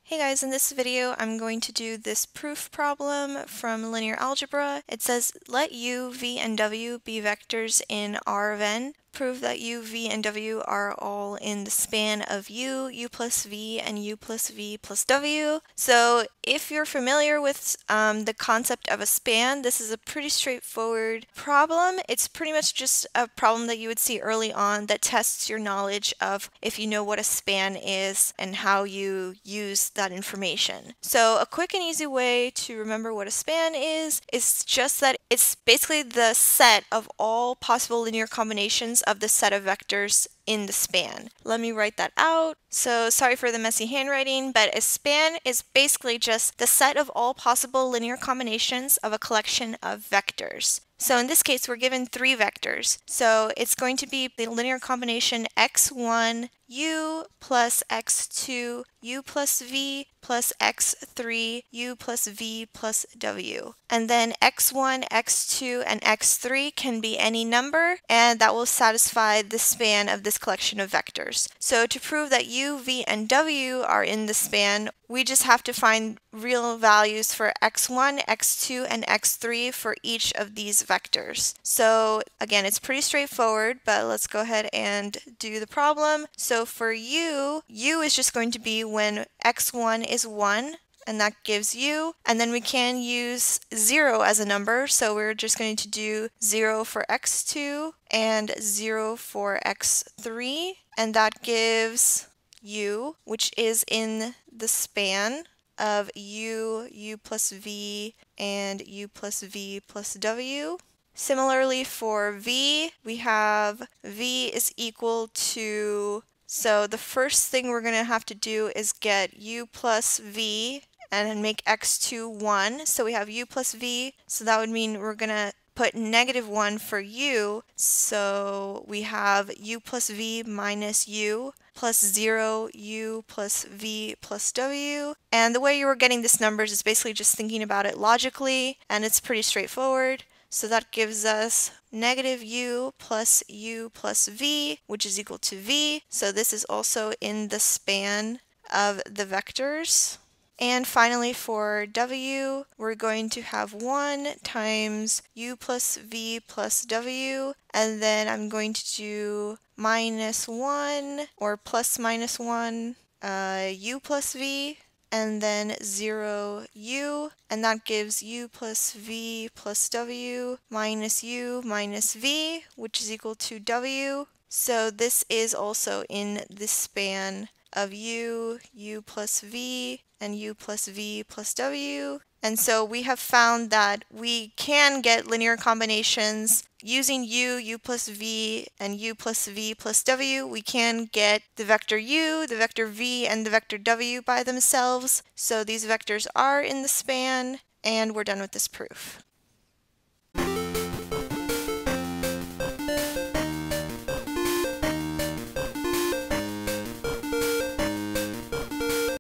Hey guys, in this video I'm going to do this proof problem from linear algebra. It says let u, v, and w be vectors in R of n. Prove that u, v, and w are all in the span of u, u plus v, and u plus v plus w. So if you're familiar with the concept of a span, this is a pretty straightforward problem. It's pretty much just a problem that you would see early on that tests your knowledge of if you know what a span is and how you use that information. So a quick and easy way to remember what a span is just that it's basically the set of all possible linear combinations of the set of vectors in the span. Let me write that out. So sorry for the messy handwriting, but a span is basically just the set of all possible linear combinations of a collection of vectors. So in this case, we're given three vectors. So it's going to be the linear combination x1, u plus x2, u plus v plus x3, u plus v plus w. And then x1, x2, and x3 can be any number, and that will satisfy the span of this collection of vectors. So to prove that u, v, and w are in the span, we just have to find real values for x1, x2, and x3 for each of these vectors. So again, it's pretty straightforward, but let's go ahead and do the problem. So for u is just going to be when x1 is 1, and that gives u. And then we can use 0 as a number, so we're just going to do 0 for x2 and 0 for x3, and that gives u, which is in the span of u, u plus v, and u plus v plus w. Similarly for v, we have v is equal to, so the first thing we're going to have to do is get u plus v and make x2 1. So we have u plus v, so that would mean we're going to put -1 for u. So we have u plus v minus u plus 0 u plus v plus w. And the way you were getting this numbers is basically just thinking about it logically, and it's pretty straightforward. So that gives us -u plus v, which is equal to v. So this is also in the span of the vectors. And finally for w, we're going to have 1 times u plus v plus w, and then I'm going to do -1 or plus -1 u plus v, and then 0 u, and that gives u plus v plus w minus u minus v, which is equal to w. So this is also in the span of u, u plus v, and u plus v plus w. And so we have found that we can get linear combinations using u, u plus v, and u plus v plus w. We can get the vector u, the vector v, and the vector w by themselves. So these vectors are in the span, and we're done with this proof.